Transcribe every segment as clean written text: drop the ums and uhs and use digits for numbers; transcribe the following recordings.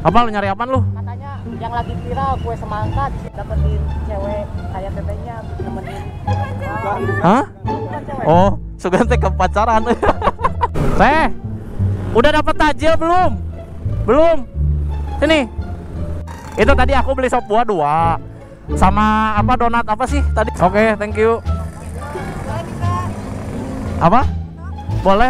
Apa lu nyari apaan lu? Katanya yang lagi viral kue semangka dapetin cewek kayak tetenya nemenin. Hah? Oh, Sugan teh ke pacaran. Teh, udah dapet tajil belum? Belum. Sini. Itu tadi aku beli sop buah 2 sama apa donat apa sih tadi? Oke, thank you. Apa? Boleh.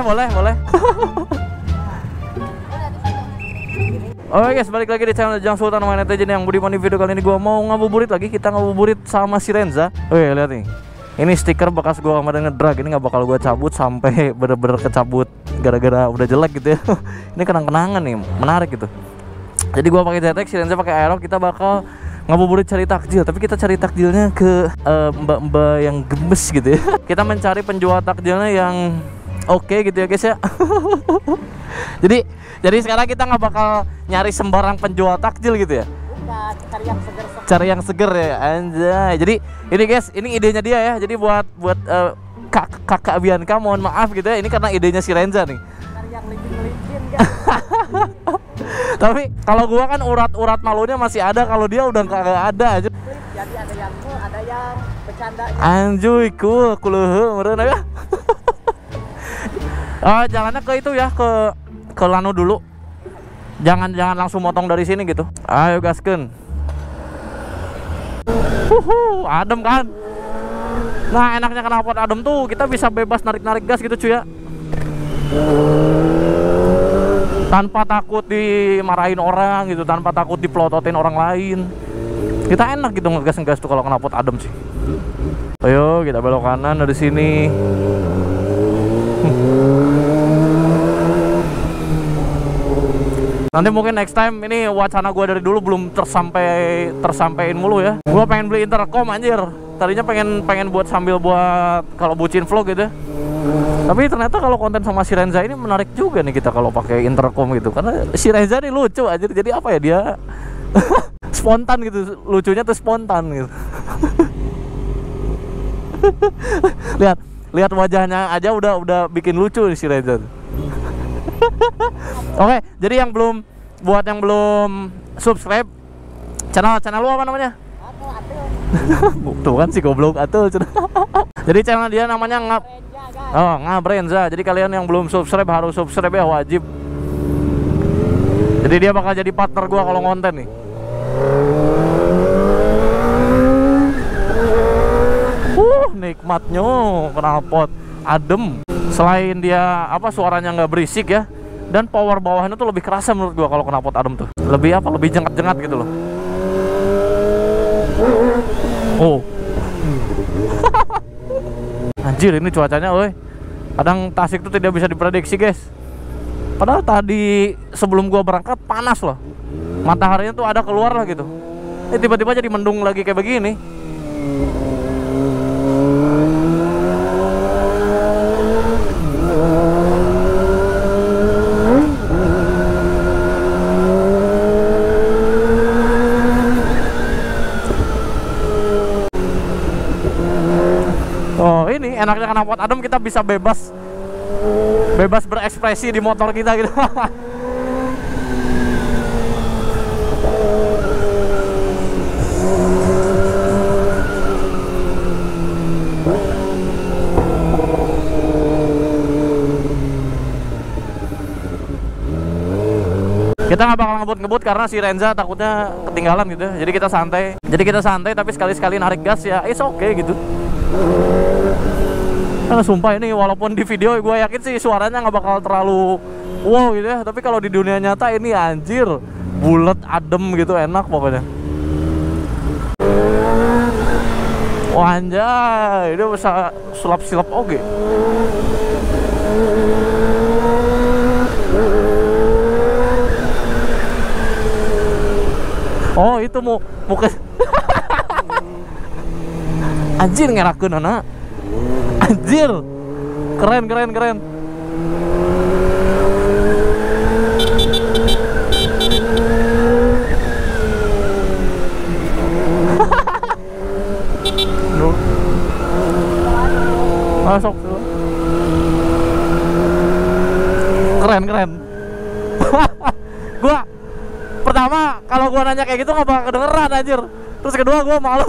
Oke guys, balik lagi di channel Jang Sultan Main Netizen yang budiman. Di video kali ini gua mau ngabuburit lagi. Kita ngabuburit sama si Renza. Wih, lihat nih. Ini stiker bekas gua kemarin ngedrag. Ini nggak bakal gua cabut sampai bener-bener kecabut gara-gara udah jelek gitu ya. Ini kenang-kenangan nih, menarik gitu. Jadi gua pakai Zetek, si Renza pakai Aerox. Kita bakal ngabuburit cari takjil, tapi kita cari takjilnya ke mbak-mbak yang gemes gitu ya. Kita mencari penjual takjilnya yang oke gitu ya guys ya. Jadi sekarang kita nggak bakal nyari sembarang penjual takjil gitu ya. Bukan, Cari yang seger ya, anjay. Jadi ini guys, ini idenya dia ya. Jadi buat kakak Bianca, mohon maaf gitu ya. Ini karena idenya si Renza nih. cari yang licin-licin kan. Tapi kalau gua kan urat malunya masih ada, kalau dia udah nggak ada aja. Jadi ada yang cool, ada yang bercandanya. Anjuy, cool meureun ya. Oh, jalannya ke itu ya, ke Lano dulu. Jangan langsung motong dari sini gitu. Ayo gaskeun. Adem kan? Nah, enaknya knalpot adem tuh kita bisa bebas narik gas gitu cuy ya. Tanpa takut dimarahin orang gitu, tanpa takut dipelototin orang lain. Kita enak gitu ngegas tuh kalau knalpot adem sih. Ayo kita belok kanan dari sini. Nanti mungkin next time, ini wacana gue dari dulu belum tersampein mulu ya. Gue pengen beli intercom anjir. Tadinya pengen buat sambil buat kalau bucin vlog gitu. Tapi ternyata kalau konten sama si Renza ini menarik juga nih kita kalau pakai intercom gitu. Karena si Renza ini lucu anjir. Jadi apa ya, dia spontan gitu. Lucunya tuh spontan gitu. Lihat wajahnya aja udah bikin lucu nih si Renza. Oke, jadi yang belum subscribe channel lu apa namanya? Tuh kan si goblok Atul. Jadi channel dia namanya Ngabrenza. Jadi kalian yang belum subscribe harus subscribe ya, wajib. Jadi dia bakal jadi partner gua kalau konten nih. Nikmatnya knalpot adem. Selain dia suaranya nggak berisik ya, dan power bawahnya tuh lebih kerasa menurut gua kalau knalpot adem tuh. Lebih jengat-jengat gitu loh. Oh. Anjir, ini cuacanya kadang Tasik tuh tidak bisa diprediksi guys. Padahal tadi sebelum gua berangkat panas loh. Mataharinya tuh ada keluar lah gitu. Tiba-tiba jadi mendung lagi kayak begini. Oh, ini enaknya knalpot adem, kita bisa bebas berekspresi di motor kita gitu. Kita nggak bakal ngebut karena si Renza takutnya ketinggalan gitu. Jadi kita santai tapi sekali-sekali narik gas ya, it's okay gitu. Karena sumpah ini walaupun di video gue yakin sih suaranya nggak bakal terlalu wow gitu ya, tapi kalau di dunia nyata ini anjir bulet adem gitu, enak pokoknya. Wah anjay, dia bisa sulap-silap oge. Oh itu mau ke anjir ngerakeun anak. Anjir. Keren. Masuk. Keren. Gua Pertama, kalau gua nanya kayak gitu nggak bakal kedengeran anjir. Terus kedua gua malu.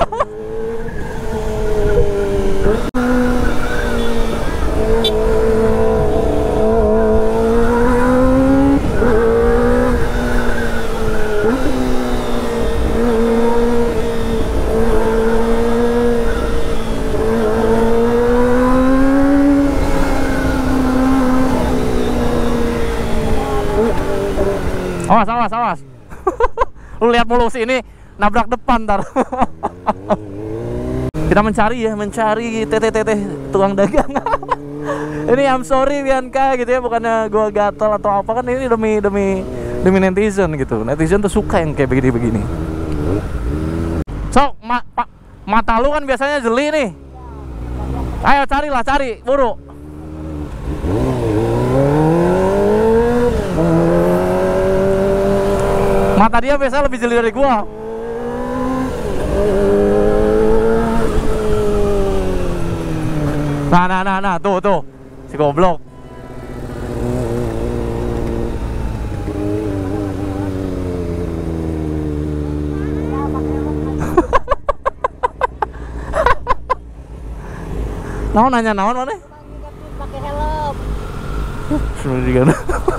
Awas, awas, awas. Lu lihat mulu sih ini nabrak depan ntar. Kita mencari ya, mencari teteh-teteh tukang dagang. Ini I'm sorry Bianca gitu ya, bukannya gua gatel atau apa, kan ini demi netizen gitu. Netizen tuh suka yang kayak begini-begini. Sok, mata lu kan biasanya jeli nih. Ayo carilah, cari, buru. Mata dia biasanya lebih jeli dari gua. Nah, tuh. Si goblok. Naon nanya naon mana? Pakai helm. Sudah digana.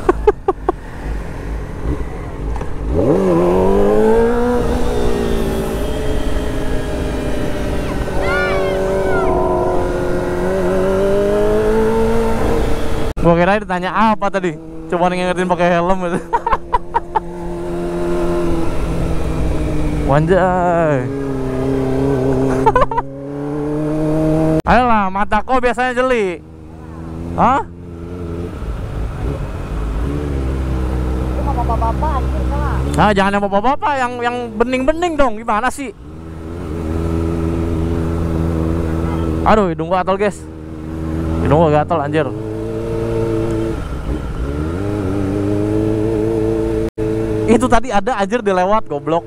Gua kira ditanya apa tadi. Coba ngingetin pakai helm gitu. Wanjay. Ayolah, mataku biasanya jeli. Hah? Itu sama bapak-bapak anjir salah. Nah, jangan yang bapak-bapak, yang bening-bening dong. Gimana sih? Aduh, hidung gua gatal, guys. Hidung gua gatal anjir. Itu tadi ada anjir dilewat, goblok.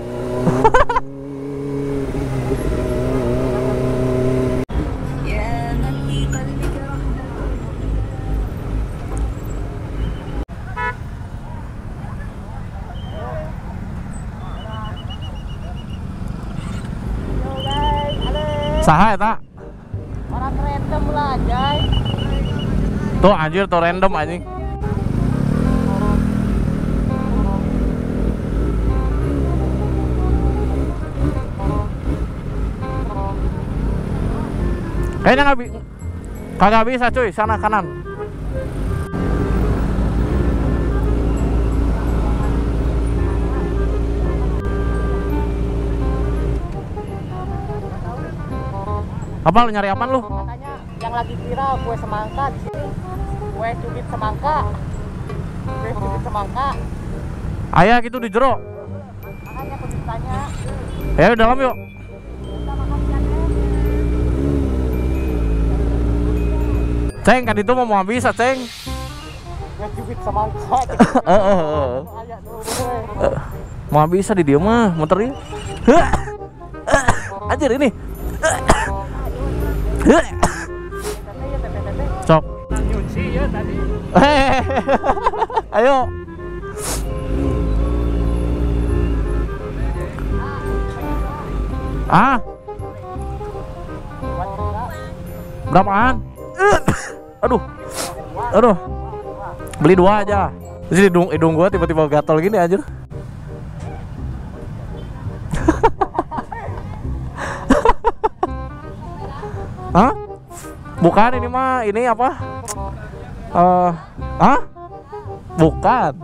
Saha eta? Orang random lah anjay. Tuh anjir, tuh random anjing. Kayaknya kagak bisa cuy, sana kanan. Apa lu nyari apaan lu? Katanya yang lagi viral kue semangka di sini. Kue cubit semangka. Kue cubit semangka. Ayah gitu di jero. Makanya aku ditanya. Ya dalam yuk. Kita makan ikan Ceng, kan itu mau bisa, Ceng. kue cubit semangka. Ayah tuh. Mau bisa di dia mah, muterin. Anjir ini. Cok. Nyuci ya tadi. Ayo. Ah. Berapaan? Aduh. Beli 2 aja. Terus hidung gua tiba-tiba gatal gini anjir. Hah? Bukan ini mah, ini apa? Hah? Bukan.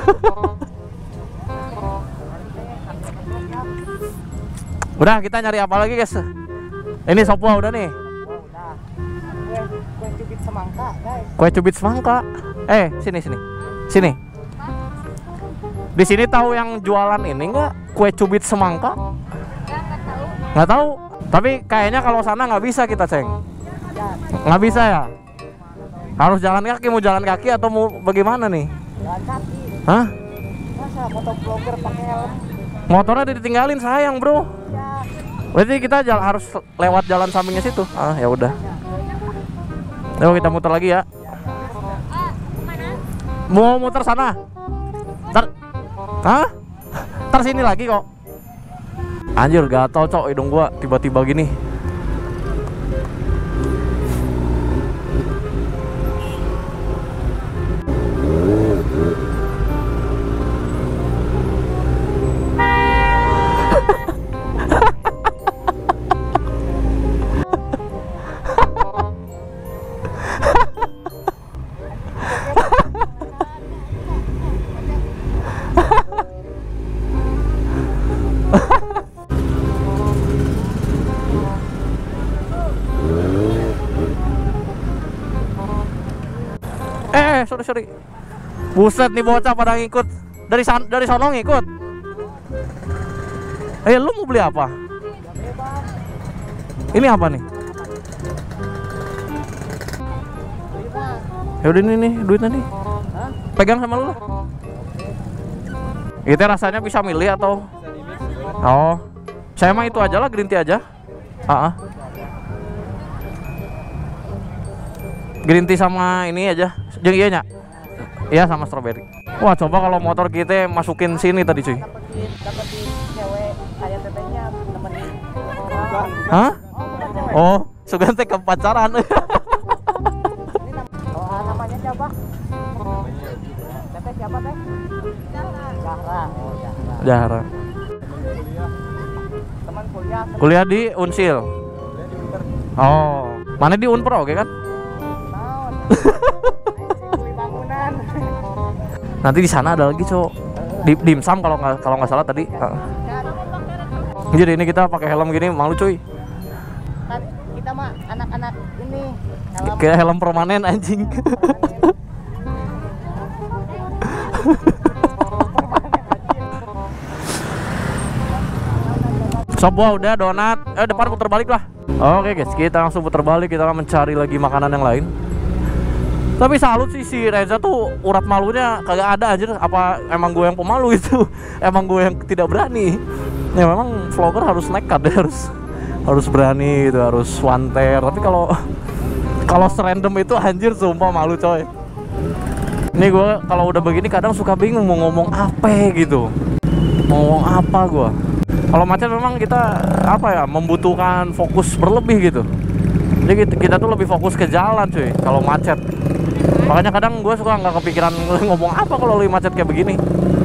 Udah, kita nyari apa lagi, guys? Ini sopwa udah nih. Udah. Kue cubit semangka, guys. Kue cubit semangka. Sini. Sini. Di sini tahu yang jualan ini nggak? Kue cubit semangka? Nggak tahu. Tapi kayaknya kalau sana nggak bisa kita, Ceng. Nggak bisa ya? Harus jalan kaki, mau jalan kaki atau mau bagaimana nih? Jalan kaki. Hah? Masa motovlogger pakai helm? Motornya ditinggalin, sayang bro. Ya. Berarti kita harus lewat jalan sampingnya situ. Ah, ya udah. Yuk kita muter lagi ya. Mau muter sana. Ntar Hah? Ntar sini lagi kok. Anjir gatel cok hidung gua tiba-tiba gini. Sorry. Buset nih bocah pada ngikut. Dari sono ngikut. Lu mau beli apa? Ini apa nih? Ya udah ini nih duitnya nih. Pegang sama lu lah. Itu rasanya bisa milih atau? Oh. Saya mah itu aja lah, green tea aja. Green tea sama ini aja. Jeung iya nya. Iya sama strawberry. Wah coba kalau motor kita masukin sini tadi cuy. Dapetin cewek kayak tetenya dapetin. Hah? Oh, sugan teh ke pacaran. Namanya siapa? Teteh siapa teh? Zahra. Oh Zahra. Teman kuliah. Kuliah di Unsil. Oh, mana di Unpro oke kan? Nanti di sana ada lagi cowok dimsum kalau nggak salah tadi. Jadi ini kita pakai helm gini malu cuy. Kita mah anak-anak ini kayak helm permanen anjing. Sebuah udah donat. Depan putar balik lah. Oke guys, kita langsung putar balik, kita akan mencari lagi makanan yang lain. Tapi salut sih si Reza tuh urat malunya kagak ada anjir. Apa emang gue yang pemalu itu? Emang gue yang tidak berani. Ya memang vlogger harus nekat deh, harus berani gitu, harus wanter. Tapi kalau serandom itu anjir sumpah malu coy. Ini gue kalau udah begini kadang suka bingung mau ngomong apa gitu. Mau ngomong apa gue. Kalau macet memang kita membutuhkan fokus berlebih gitu. Jadi kita tuh lebih fokus ke jalan cuy kalau macet. Makanya kadang gue suka nggak kepikiran ngomong apa kalau lagi macet kayak begini.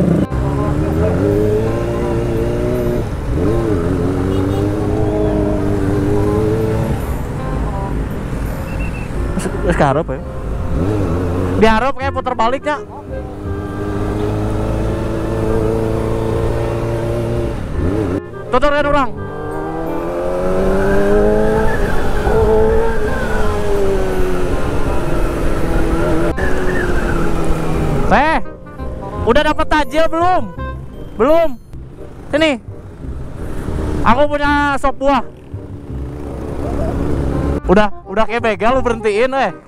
Sekarang ya. Diharap kayak putar baliknya. Tuturin orang. Udah dapat tajil belum? Belum. Sini. Aku punya sop buah. Udah kayak begal lu berhentiin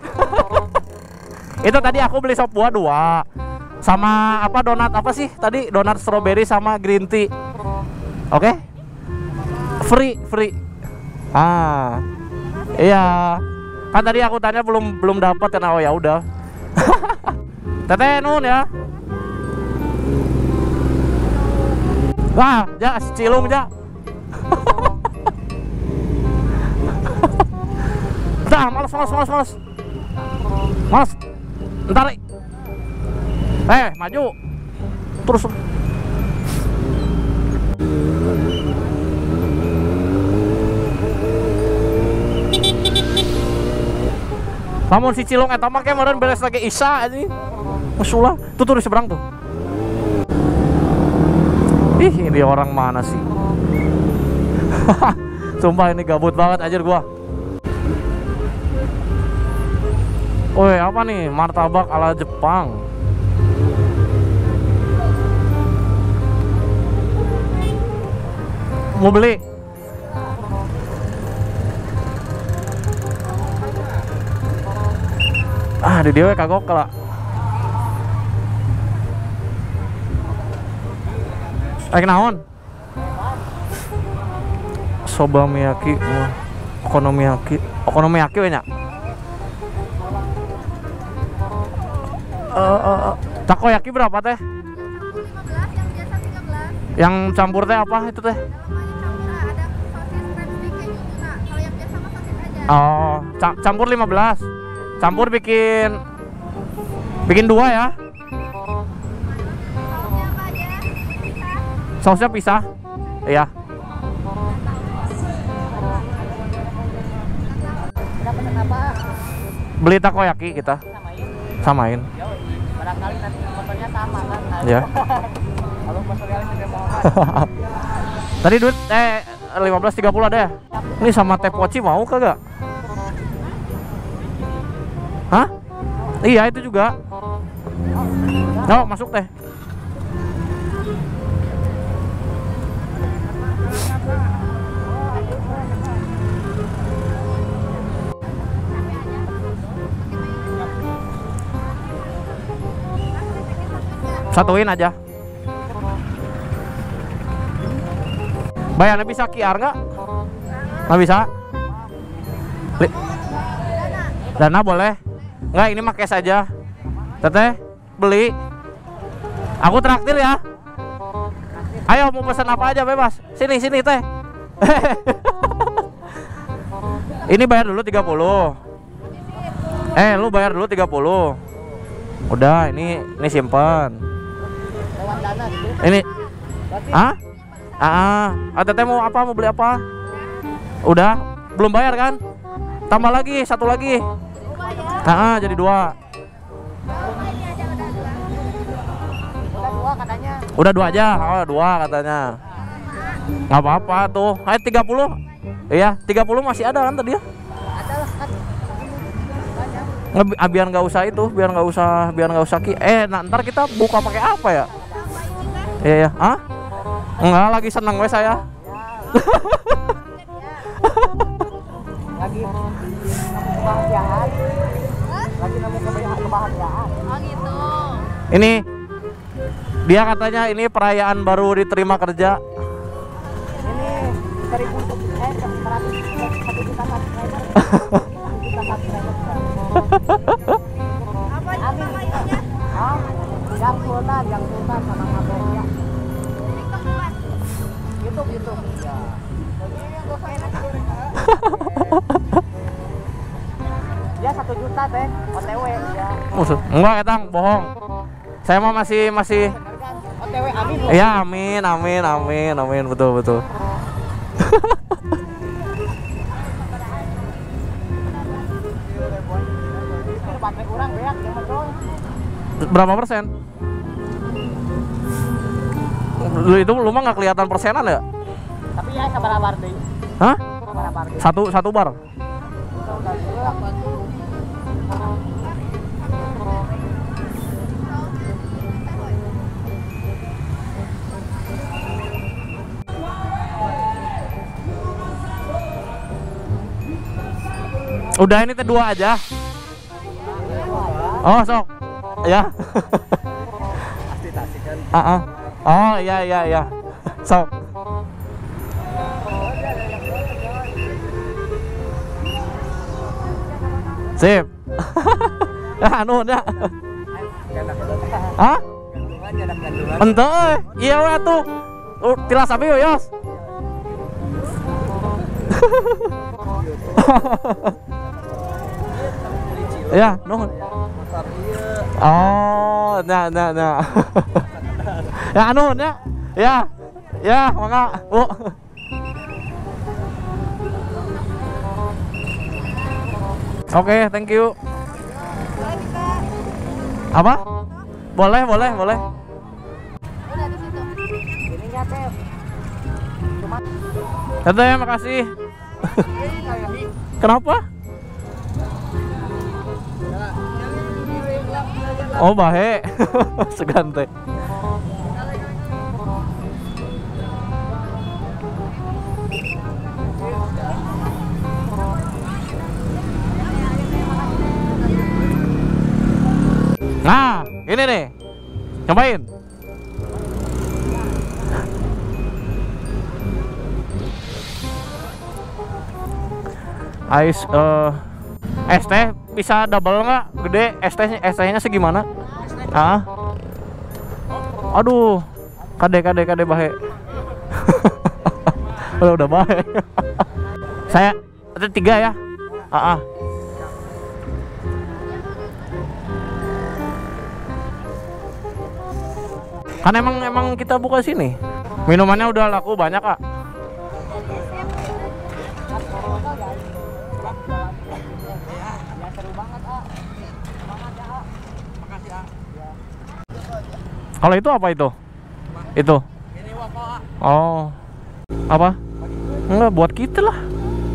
Itu tadi aku beli sop buah 2. Sama donat apa sih? Tadi donat strawberry sama green tea. Oke? Free. Iya. Kan tadi aku tanya belum dapat kan. Oh ya udah. Teteh nun ya. Wah, ja cilung ja. Dah, malas. Mas. Entar. Maju. Terus. Namun si cilung eta mah kemarin beres lagi Isya anjing. Musulah. Tuh di seberang tuh. Ih, ini orang mana sih? Sumpah ini gabut banget anjir gua. Woi, apa nih? Martabak ala Jepang. Mau beli? Di dia kagok lah. Naon? Soba miyaki, okonomiyaki we nya. Takoyaki berapa teh? 15 yang Yang campur teh apa itu teh? Oh, campur 15. Campur bikin 2 ya. Sausnya pisah. Iya. Beli takoyaki kita. Samain. Barangkali nanti motornya sama kan. Ya. Kalau motor realis juga mau. Tadi duit 15.30 ada ya? Ini sama teh poci mau kagak? Hah? Iya itu juga. Oh, masuk teh. Satuin aja. Bayarnya bisa QR nggak? Nggak bisa? Dana boleh? Nggak, ini mah cash aja. Teteh, beli. Aku traktir ya. Ayo mau pesan apa aja bebas. Sini teh. Ini bayar dulu 30. Lu bayar dulu 30. Udah, ini simpan. Ini. Hah? Teteh mau apa? Mau beli apa? Udah, belum bayar kan? Tambah lagi, satu lagi. Jadi 2. Udah 2 aja. Oh, 2 katanya. Nggak apa-apa tuh. Ayo 30. Iya, 30 masih ada kan tadi ya? Biar nggak usah itu, biar nggak usah ntar kita buka pakai apa ya? Iya. Hah? Enggak, lagi seneng we saya. Lagi kebahagiaan. Lagi nemu kebahagiaan. Oh gitu. Ini dia katanya ini perayaan baru diterima kerja. Ini 1 juta subscriber. Apa namanya? Yang Sultan sama Ngaberia. YouTube. Ya. Dia 1 juta teh, OTW ya. Enggak, etang bohong. Saya mah masih OTW, amin. Iya, amin, betul. Berapa persen? Lu mah nggak kelihatan persenan ya? Tapi ya sabar bar deh. Hah? Satu bar. Udah, ini teh 2 aja. Oh, sok. Ya. Oh, iya. Sok. Sip. Anu nya. Hah? Ente, iya we atuh. Tilas abi yos. Ya, nuhun. Oh, nah. Ya, nuhun ya. Ya, mangga, Bu. Oke, thank you. Apa? Boleh. Udah di situ. Ininya teh. Cuma Teteh, makasih. Kenapa? Oh, bahe. Segan teh. Nah, ini nih. Cobain. Es teh bisa double nggak? Gede, es tehnya segimana? Aduh, Kade bahe. Udah bahe. Saya ada 3 ya. Kan emang kita buka sini. Minumannya udah laku banyak, Kak. Kalau itu apa itu? Itu. Oh. Apa? Enggak, buat kita lah.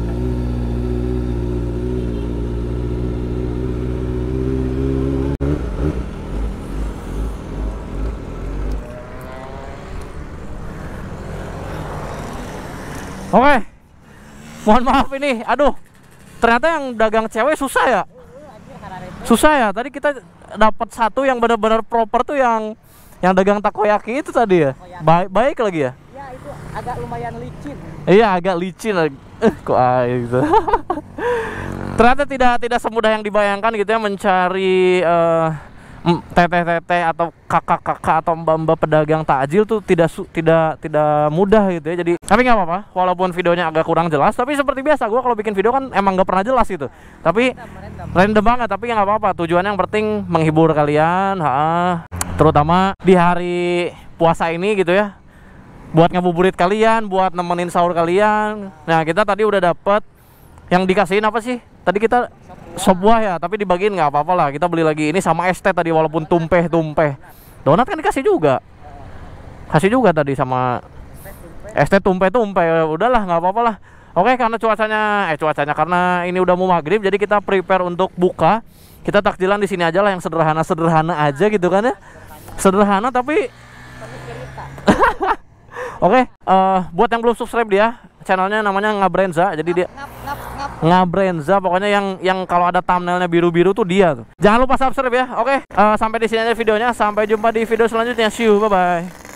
Oke. Mohon maaf ini. Aduh. Ternyata yang dagang cewek susah ya. Susah ya. Tadi kita dapat satu yang benar-benar proper tuh yang dagang takoyaki itu tadi ya. Baik lagi ya. Ya itu agak lumayan licin. Iya, agak licin lagi. Kok gitu. Ternyata tidak semudah yang dibayangkan gitu ya mencari teteh-teteh atau kakak-kakak atau mbak-mbak pedagang takjil tuh tidak mudah gitu ya. Jadi tapi nggak apa-apa, walaupun videonya agak kurang jelas, tapi seperti biasa gue kalau bikin video kan emang nggak pernah jelas gitu. Tapi random banget, tapi nggak apa-apa. Tujuannya yang penting menghibur kalian, terutama di hari puasa ini gitu ya. Buat ngabuburit kalian, buat nemenin sahur kalian. Nah, kita tadi udah dapet yang dikasihin apa sih? Tadi kita sop buah ya, tapi dibagiin nggak apa-apa lah. Kita beli lagi ini sama es teh tadi, walaupun tumpeh. Donat kan dikasih juga. Kasih juga tadi sama es teh tumpeh. Udahlah, nggak apa-apa lah. Oke, karena cuacanya karena ini udah mau maghrib, jadi kita prepare untuk buka. Kita takjilan di sini aja lah, yang sederhana aja gitu kan ya. Sederhana tapi Oke, buat yang belum subscribe dia, channelnya namanya Ngabrenza. Jadi dia Ngabrenza, pokoknya yang kalau ada thumbnailnya biru-biru tuh dia tuh. Jangan lupa subscribe ya. Oke, sampai di sini aja videonya. Sampai jumpa di video selanjutnya. See you, bye bye.